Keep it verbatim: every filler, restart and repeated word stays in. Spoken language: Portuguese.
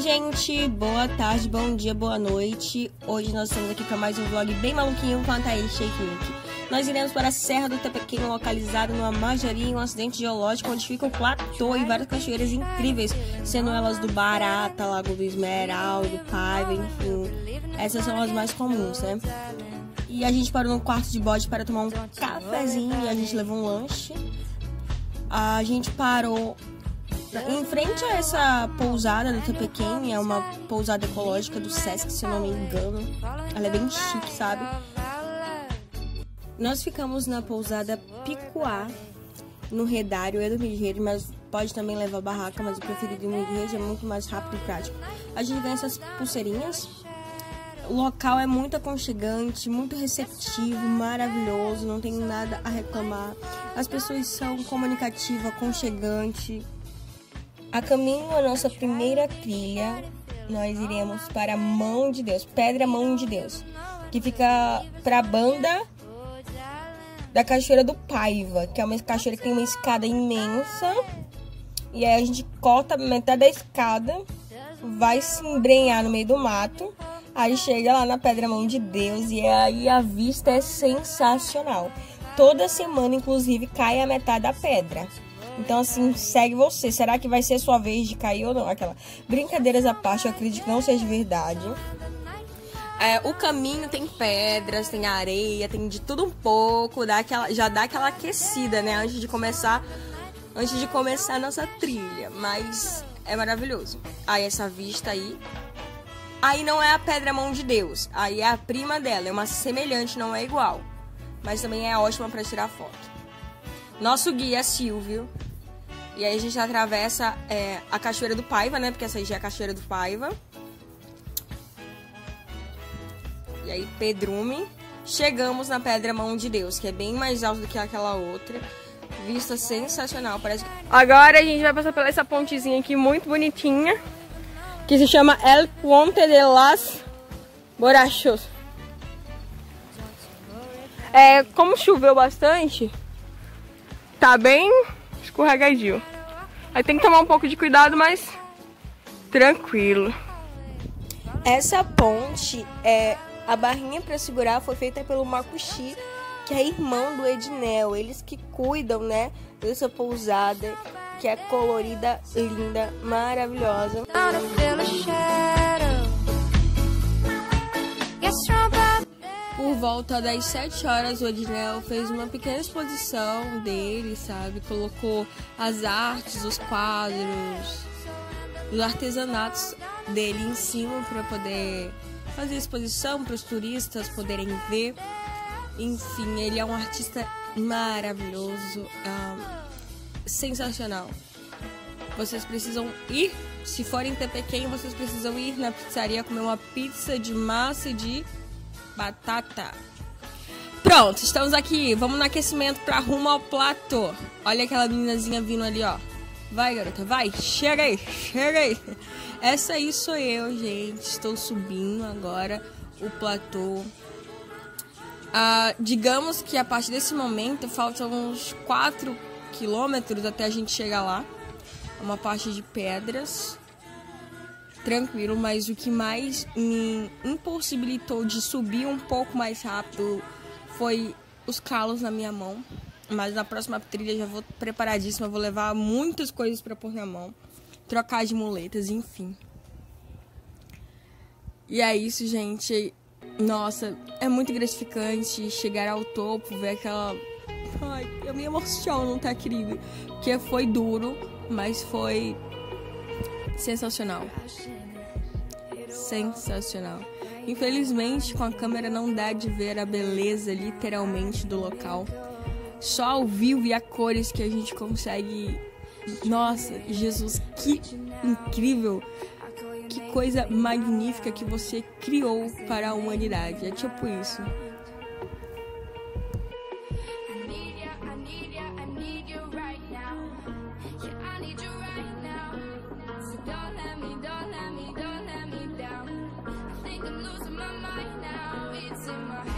gente, boa tarde, bom dia, boa noite. Hoje nós estamos aqui para mais um vlog bem maluquinho com a Thaís Shake Milk. Nós iremos para a Serra do Tepequém, localizada numa majoria em um acidente geológico onde fica o platô e várias cachoeiras incríveis, sendo elas do Barata, Lago do Esmeralda, Paiva, enfim. Essas são as mais comuns, né? E a gente parou no quarto de bode para tomar um cafezinho e a gente levou um lanche. A gente parou em frente a essa pousada do Tepequém, é uma pousada ecológica do Sesc, se eu não me engano. Ela é bem chique, sabe? Nós ficamos na pousada Picuá, no Redário, é do Mid-Rede, mas pode também levar barraca, mas eu preferi do Mid-Rede, é muito mais rápido e prático. A gente ganha essas pulseirinhas. O local é muito aconchegante, muito receptivo, maravilhoso, não tem nada a reclamar. As pessoas são comunicativas, aconchegantes. A caminho da nossa primeira trilha, nós iremos para Mão de Deus, Pedra Mão de Deus, que fica para a banda da Cachoeira do Paiva, que é uma cachoeira que tem uma escada imensa. E aí a gente corta metade da escada, vai se embrenhar no meio do mato, aí chega lá na Pedra Mão de Deus e aí a vista é sensacional. Toda semana, inclusive, cai a metade da pedra. Então, assim, segue você. Será que vai ser sua vez de cair ou não? Aquela brincadeiras à parte, eu acredito que não seja verdade. É, o caminho tem pedras, tem areia, tem de tudo um pouco. Dá aquela, já dá aquela aquecida, né? Antes de começar, antes de começar a nossa trilha. Mas é maravilhoso. Aí essa vista aí. Aí não é a Pedra Mão de Deus. Aí é a prima dela. É uma semelhante, não é igual. Mas também é ótima para tirar foto. Nosso guia é Silvio. E aí a gente atravessa é, a Cachoeira do Paiva, né? Porque essa aí já é a Cachoeira do Paiva. E aí, Pedrume. Chegamos na Pedra Mão de Deus, que é bem mais alta do que aquela outra. Vista sensacional. Parece que... Agora a gente vai passar por essa pontezinha aqui muito bonitinha, que se chama El Puente de las Borrachos. É, como choveu bastante, tá bem escorregadio. Aí tem que tomar um pouco de cuidado, mas tranquilo. Essa ponte, é, a barrinha para segurar foi feita pelo Makushi, que é irmão do Ednel. Eles que cuidam, né, dessa pousada, que é colorida, linda, maravilhosa. Por volta das sete horas, o Ednel fez uma pequena exposição dele, sabe? Colocou as artes, os quadros, os artesanatos dele em cima para poder fazer exposição para os turistas poderem ver. Enfim, ele é um artista maravilhoso, um, sensacional. Vocês precisam ir, se forem em Tepequém, vocês precisam ir na pizzaria comer uma pizza de massa de batata. Pronto, estamos aqui. Vamos no aquecimento para rumo ao platô. Olha aquela meninazinha vindo ali, ó. Vai, garota, vai. Chega aí, chega aí. Essa aí sou eu, gente. Estou subindo agora o platô. Ah, digamos que a partir desse momento faltam uns quatro quilômetros até a gente chegar lá. Uma parte de pedras. Tranquilo, mas o que mais me impossibilitou de subir um pouco mais rápido foi os calos na minha mão. Mas na próxima trilha já vou preparadíssima, vou levar muitas coisas para pôr na mão, trocar de muletas, enfim. E é isso, gente. Nossa, é muito gratificante chegar ao topo, ver aquela... Ai, eu me emociono, tá, querido? Porque foi duro, mas foi sensacional. Sensacional. Infelizmente, com a câmera não dá de ver a beleza, literalmente, do local. Só ao vivo e a cores que a gente consegue... Nossa, Jesus, que incrível! Que coisa magnífica que você criou para a humanidade. É tipo isso. Don't let me, don't let me down. I think I'm losing my mind now. It's in my